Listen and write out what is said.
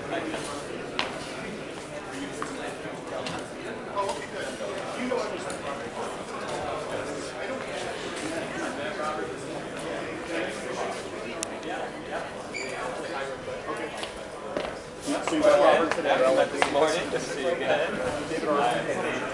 So you met Robert today? I met this morning, just so you get it.